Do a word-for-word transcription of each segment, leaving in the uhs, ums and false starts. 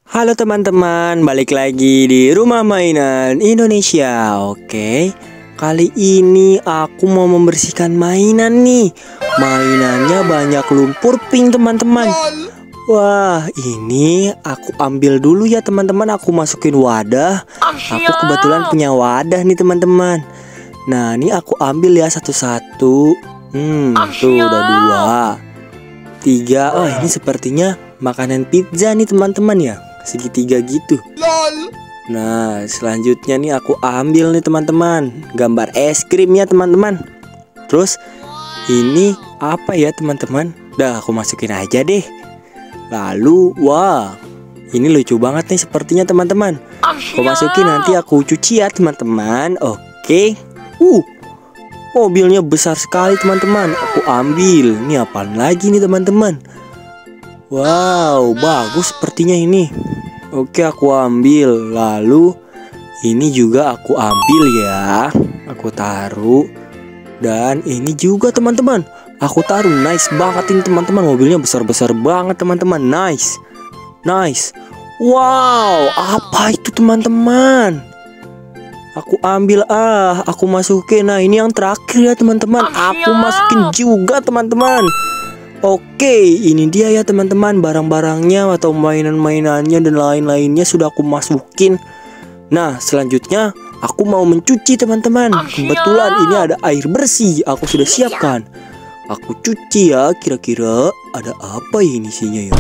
Halo teman-teman, balik lagi di Rumah Mainan Indonesia. Oke, kali ini aku mau membersihkan mainan nih. Mainannya banyak lumpur pink teman-teman. Wah, ini aku ambil dulu ya teman-teman. Aku masukin wadah. Aku kebetulan punya wadah nih teman-teman. Nah, ini aku ambil ya satu-satu. Hmm, tuh udah dua, tiga. Oh, ini sepertinya makanan pizza nih teman-teman ya, segitiga gitu. Nah, selanjutnya nih aku ambil nih teman-teman, gambar es krim ya teman-teman. Terus ini apa ya teman-teman? Dah aku masukin aja deh. Lalu, wah, ini lucu banget nih sepertinya teman-teman. Aku masukin, nanti aku cuci ya teman-teman. Oke. Uh, mobilnya besar sekali teman-teman. Aku ambil. Ini apaan lagi nih teman-teman? Wow, bagus sepertinya ini. Oke, aku ambil. Lalu ini juga aku ambil ya. Aku taruh. Dan ini juga teman-teman, aku taruh. Nice banget ini teman-teman. Mobilnya besar-besar banget teman-teman. Nice. Nice. Wow, apa itu teman-teman? Aku ambil ah, aku masukin. Nah, ini yang terakhir ya teman-teman. Aku masukin juga teman-teman. Oke, ini dia ya teman-teman, barang-barangnya atau mainan-mainannya dan lain-lainnya sudah aku masukin. Nah, selanjutnya aku mau mencuci teman-teman. Kebetulan ini ada air bersih, aku sudah siapkan. Aku cuci ya, kira-kira ada apa ini isinya ya?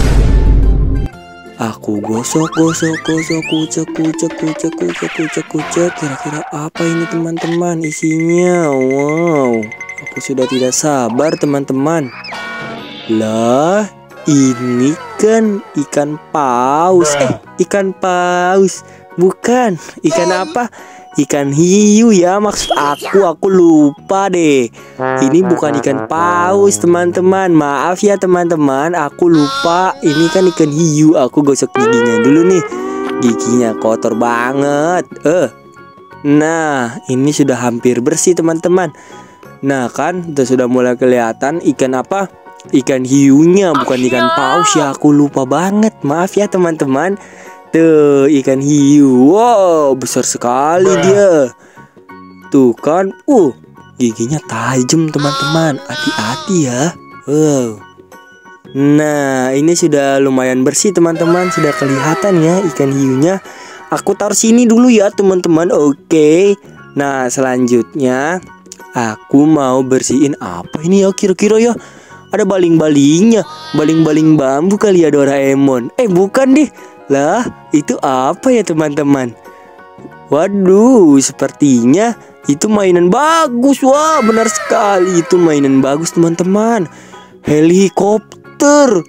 Aku gosok, gosok, gosok, kucek, kucek, kucek, kucek, kucek, kucek. Kira-kira apa ini teman-teman isinya? Wow, aku sudah tidak sabar teman-teman. Lah, ini kan ikan paus. Eh, ikan paus. Bukan, ikan apa? Ikan hiu ya maksud aku. Aku lupa deh. Ini bukan ikan paus teman-teman. Maaf ya teman-teman, aku lupa. Ini kan ikan hiu. Aku gosok giginya dulu nih. Giginya kotor banget. Eh, nah, ini sudah hampir bersih teman-teman. Nah kan, sudah mulai kelihatan ikan apa? Ikan hiunya, bukan ikan paus ya. Aku lupa banget. Maaf ya teman-teman. Tuh, ikan hiu. Wow, besar sekali dia. Tuh kan. Uh, giginya tajam teman-teman. Hati-hati ya. Wow. Nah, ini sudah lumayan bersih teman-teman. Sudah kelihatan ya ikan hiunya. Aku taruh sini dulu ya teman-teman. Oke. Nah, selanjutnya aku mau bersihin apa ini ya kira-kira ya? Ada baling-balingnya. Baling-baling bambu kali ya Doraemon. Eh, bukan deh. Lah, itu apa ya teman-teman? Waduh, sepertinya itu mainan bagus. Wah, benar sekali, itu mainan bagus teman-teman. Helikopter.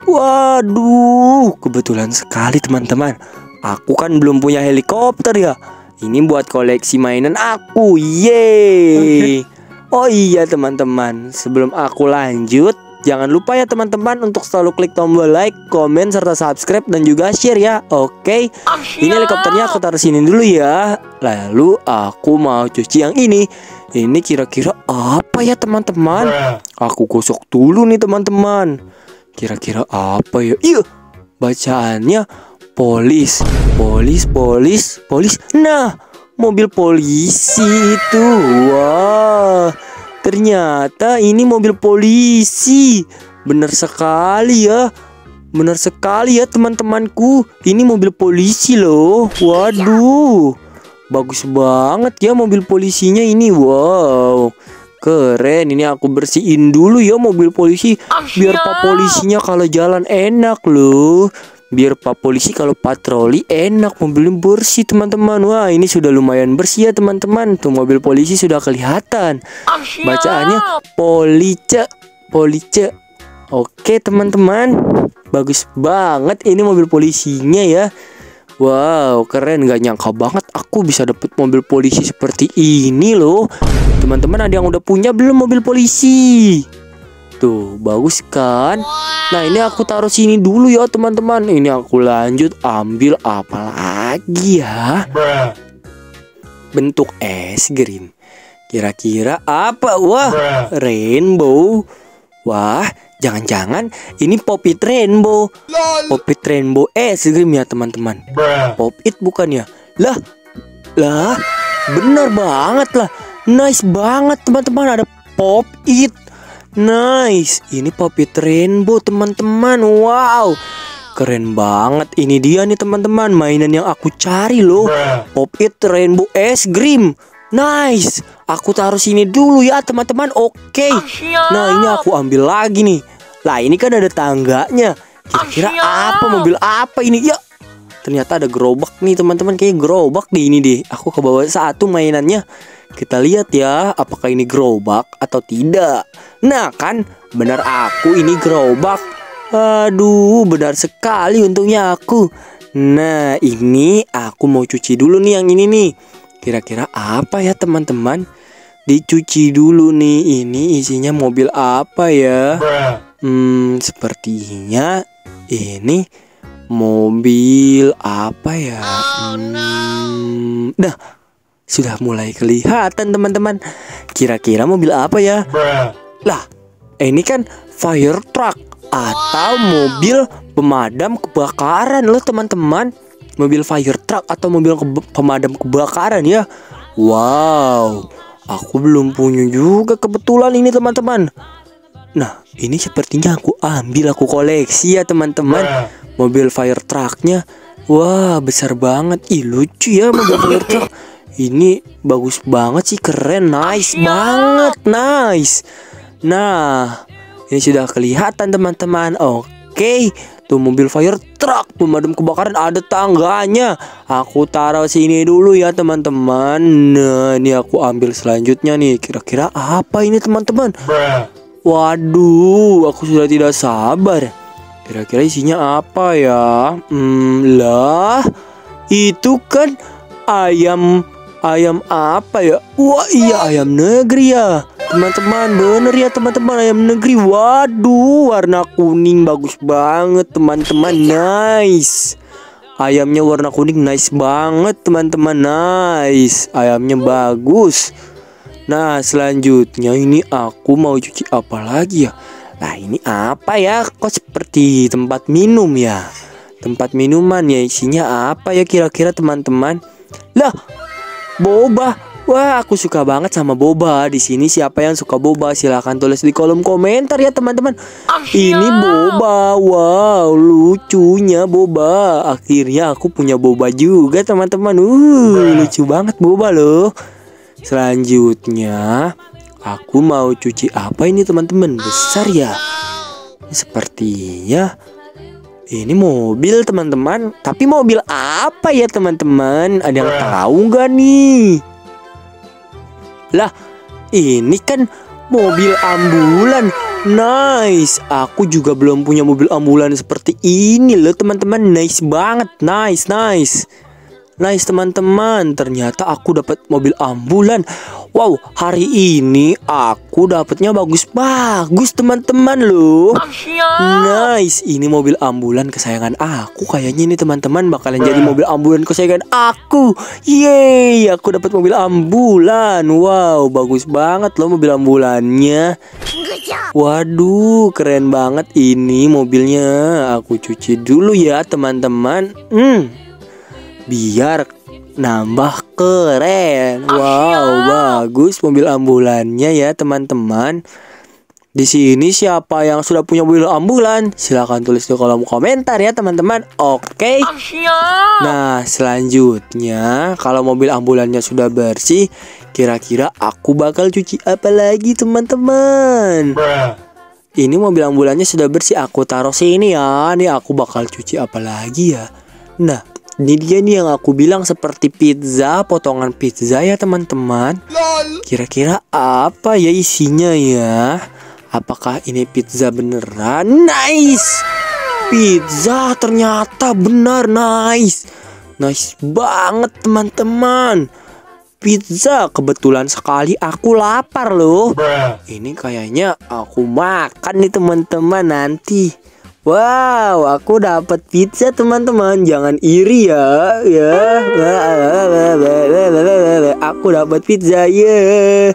Waduh, kebetulan sekali teman-teman. Aku kan belum punya helikopter ya. Ini buat koleksi mainan aku. Yeay. Oh iya teman-teman, sebelum aku lanjut, jangan lupa ya teman-teman untuk selalu klik tombol like, komen, serta subscribe dan juga share ya. Oke, ini helikopternya aku taruh sini dulu ya. Lalu aku mau cuci yang ini. Ini kira-kira apa ya teman-teman? Aku gosok dulu nih teman-teman. Kira-kira apa ya? Iya, bacaannya polis, polis, polis, polis. Nah, mobil polisi itu. Wah, ternyata ini mobil polisi. Benar sekali ya. Benar sekali ya teman-temanku. Ini mobil polisi loh. Waduh, bagus banget ya mobil polisinya ini. Wow, keren. Ini aku bersihin dulu ya mobil polisi, biar pak polisinya kalau jalan enak loh. Biar pak polisi kalau patroli enak, mobilnya bersih teman-teman. Wah, ini sudah lumayan bersih ya teman-teman. Tuh mobil polisi sudah kelihatan. Bacaannya police, police. Oke teman-teman, bagus banget ini mobil polisinya ya. Wow, keren. Gak nyangka banget aku bisa dapet mobil polisi seperti ini loh. Teman-teman, ada yang udah punya belum mobil polisi? Tuh, bagus kan? Nah, ini aku taruh sini dulu ya teman-teman. Ini aku lanjut ambil apa lagi ya? Bentuk es krim. Kira-kira apa? Wah, rainbow. Wah, jangan-jangan ini Pop It Rainbow. Pop It Rainbow es krim ya teman-teman. Pop It bukan ya? Lah, lah, benar banget lah. Nice banget teman-teman, ada Pop It. Nice, ini Pop It Rainbow teman-teman. Wow, keren banget. Ini dia nih teman-teman, mainan yang aku cari loh. Pop It Rainbow es krim. Nice, aku taruh sini dulu ya teman-teman. Oke, nah ini aku ambil lagi nih. Lah ini kan ada tangganya. Kira-kira apa, mobil apa ini ya? Ternyata ada gerobak nih teman-teman. Kayak gerobak di ini deh. Aku ke bawah satu mainannya. Kita lihat ya, apakah ini gerobak atau tidak. Nah kan, benar aku ini gerobak. Aduh, benar sekali untungnya aku. Nah, ini aku mau cuci dulu nih yang ini nih. Kira-kira apa ya teman-teman? Dicuci dulu nih. Ini isinya mobil apa ya? Hmm, sepertinya ini mobil apa ya? Hmm, dah. Sudah mulai kelihatan teman-teman. Kira-kira mobil apa ya? Lah, ini kan fire truck atau mobil pemadam kebakaran loh teman-teman. Mobil fire truck atau mobil ke- pemadam kebakaran ya. Wow, aku belum punya juga kebetulan ini teman-teman. Nah, ini sepertinya aku ambil, aku koleksi ya teman-teman. Mobil fire trucknya. Wah, besar banget. Ih, lucu ya mobil fire truck. Ini bagus banget sih, keren, nice banget, nice. Nah, ini sudah kelihatan teman-teman. Oke, tuh mobil fire truck pemadam kebakaran ada tangganya. Aku taruh sini dulu ya teman-teman. Nah, ini aku ambil selanjutnya nih. Kira-kira apa ini teman-teman? Waduh, aku sudah tidak sabar. Kira-kira isinya apa ya? Hmm, lah, itu kan ayam. Ayam apa ya? Wah iya, ayam negeri ya teman-teman. Bener ya teman-teman, ayam negeri. Waduh, warna kuning, bagus banget teman-teman. Nice, ayamnya warna kuning, nice banget teman-teman. Nice, ayamnya bagus. Nah selanjutnya ini aku mau cuci apa lagi ya? Nah ini apa ya? Kok seperti tempat minum ya? Tempat minuman ya, isinya apa ya kira-kira teman-teman? Lah, boba. Wah, aku suka banget sama boba. Di sini siapa yang suka boba? Silahkan tulis di kolom komentar ya teman-teman. Ini boba. Wow, lucunya boba. Akhirnya aku punya boba juga teman-teman. Uh, lucu banget boba loh. Selanjutnya aku mau cuci apa ini teman-teman? Besar ya. Sepertinya ini mobil teman-teman. Tapi mobil apa ya teman-teman? Ada yang tahu nggak nih? Lah, ini kan mobil ambulan. Nice, aku juga belum punya mobil ambulan seperti ini loh teman-teman. Nice banget, nice, nice. Nice teman-teman, ternyata aku dapat mobil ambulan. Wow, hari ini aku dapatnya bagus-bagus teman-teman loh. Nice, ini mobil ambulan kesayangan aku. Kayaknya ini teman-teman bakalan jadi mobil ambulan kesayangan aku. Yeay, aku dapat mobil ambulan. Wow, bagus banget loh mobil ambulannya. Waduh, keren banget ini mobilnya. Aku cuci dulu ya teman-teman. Hmm, biar nambah keren. Wow, bagus mobil ambulannya ya teman-teman. Di sini siapa yang sudah punya mobil ambulan? Silahkan tulis di kolom komentar ya teman-teman. Oke. Nah selanjutnya, kalau mobil ambulannya sudah bersih, kira-kira aku bakal cuci apa lagi teman-teman? Ini mobil ambulannya sudah bersih, aku taruh sini ya. Nih aku bakal cuci apa lagi ya? Nah, ini dia nih yang aku bilang seperti pizza, potongan pizza ya teman-teman. Kira-kira apa ya isinya ya? Apakah ini pizza beneran? Nice, pizza ternyata benar. Nice, nice banget teman-teman. Pizza, kebetulan sekali aku lapar loh. Ini kayaknya aku makan nih teman-teman nanti. Wow, aku dapat pizza teman-teman. Jangan iri ya, ya. Aku dapat pizza ya.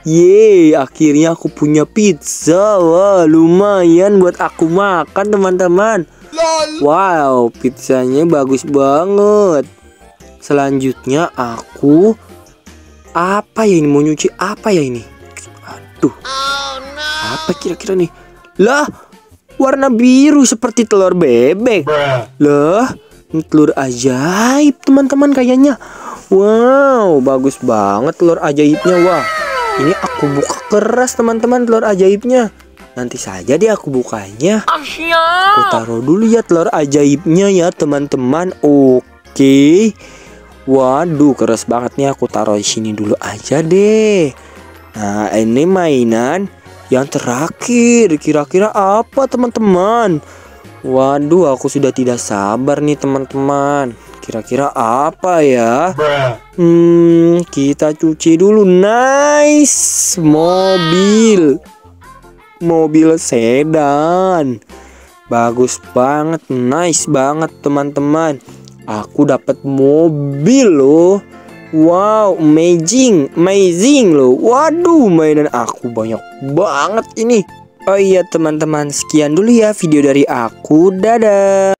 Yeay, akhirnya aku punya pizza. Wah, lumayan buat aku makan, teman-teman. Wow, pizzanya bagus banget. Selanjutnya aku apa ya ini, mau nyuci apa ya ini? Aduh, apa kira-kira nih? Lah, warna biru seperti telur bebek. Lah, ini telur ajaib, teman-teman kayaknya. Wow, bagus banget telur ajaibnya. Wah, ini aku buka keras, teman-teman, telur ajaibnya. Nanti saja deh aku bukanya. Aku taruh dulu ya telur ajaibnya ya, teman-teman. Oke. Waduh, keras banget nih. Aku taruh di sini dulu aja deh. Nah, ini mainan yang terakhir. Kira-kira apa, teman-teman? Waduh, aku sudah tidak sabar nih, teman-teman. Kira-kira apa ya? Hmm, kita cuci dulu. Nice, mobil. Mobil sedan. Bagus banget, nice banget, teman-teman. Aku dapat mobil loh. Wow, amazing, amazing loh. Waduh, mainan aku banyak banget ini. Oh iya, teman-teman, sekian dulu ya video dari aku. Dadah.